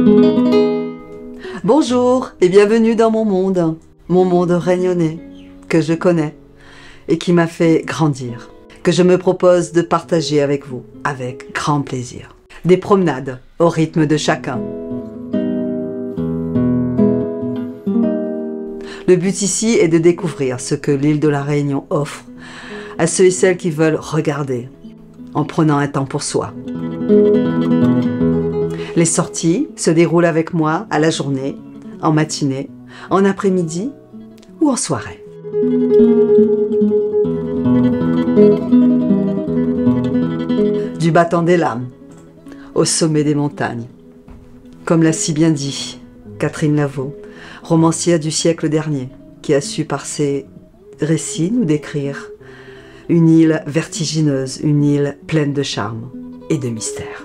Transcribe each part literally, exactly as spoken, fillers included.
Bonjour et bienvenue dans mon monde, mon monde réunionnais, que je connais et qui m'a fait grandir, que je me propose de partager avec vous, avec grand plaisir. Des promenades au rythme de chacun. Le but ici est de découvrir ce que l'île de la Réunion offre à ceux et celles qui veulent regarder, en prenant un temps pour soi. Les sorties se déroulent avec moi à la journée, en matinée, en après-midi ou en soirée. Du battant des lames au sommet des montagnes. Comme l'a si bien dit Catherine Lavaux, romancière du siècle dernier, qui a su par ses récits nous décrire une île vertigineuse, une île pleine de charme et de mystère.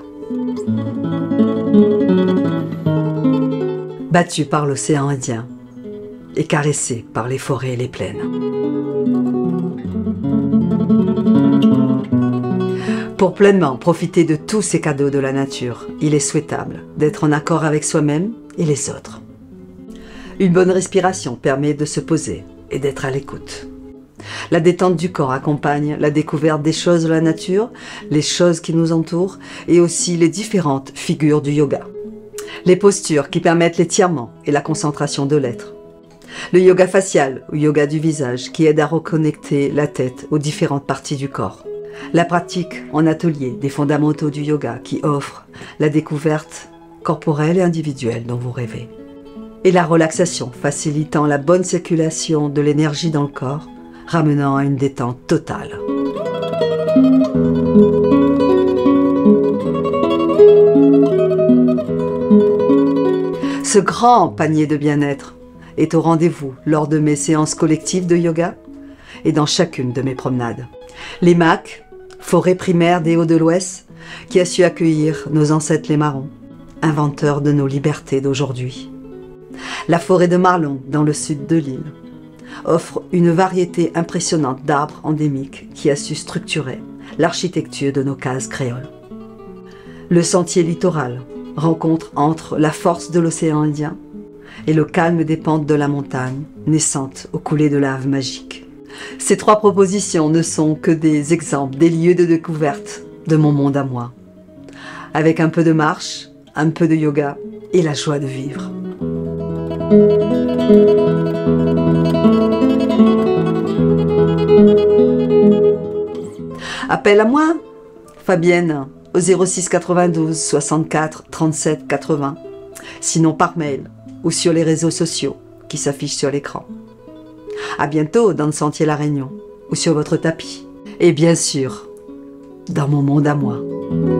Battue par l'océan Indien et caressée par les forêts et les plaines. Pour pleinement profiter de tous ces cadeaux de la nature, il est souhaitable d'être en accord avec soi-même et les autres. Une bonne respiration permet de se poser et d'être à l'écoute. La détente du corps accompagne la découverte des choses de la nature, les choses qui nous entourent et aussi les différentes figures du yoga. Les postures qui permettent l'étirement et la concentration de l'être. Le yoga facial ou yoga du visage qui aide à reconnecter la tête aux différentes parties du corps. La pratique en atelier des fondamentaux du yoga qui offre la découverte corporelle et individuelle dont vous rêvez. Et la relaxation facilitant la bonne circulation de l'énergie dans le corps, ramenant à une détente totale. Ce grand panier de bien-être est au rendez-vous lors de mes séances collectives de yoga et dans chacune de mes promenades. Les M A C, forêt primaire des Hauts de l'Ouest, qui a su accueillir nos ancêtres les marrons, inventeurs de nos libertés d'aujourd'hui. La forêt de Marlon, dans le sud de l'île, offre une variété impressionnante d'arbres endémiques qui a su structurer l'architecture de nos cases créoles. Le sentier littoral rencontre entre la force de l'océan Indien et le calme des pentes de la montagne, naissante au coulées de lave magique. Ces trois propositions ne sont que des exemples des lieux de découverte de mon monde à moi, avec un peu de marche, un peu de yoga et la joie de vivre. Appel à moi, Fabienne, au zéro six quatre-vingt-douze soixante-quatre trente-sept quatre-vingts, sinon par mail ou sur les réseaux sociaux qui s'affichent sur l'écran. À bientôt dans le Sentier La Réunion ou sur votre tapis. Et bien sûr, dans mon monde à moi.